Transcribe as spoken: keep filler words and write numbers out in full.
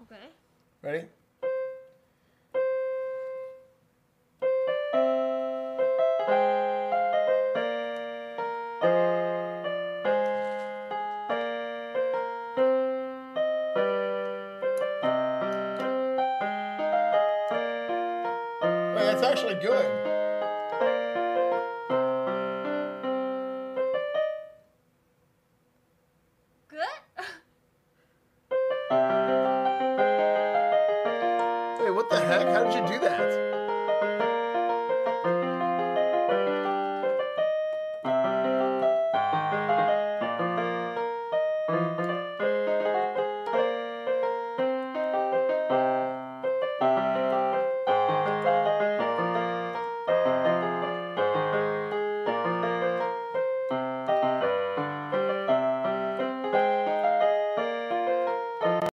Okay. Ready? Wait, that's actually good. Wait, what the heck? How did you do that?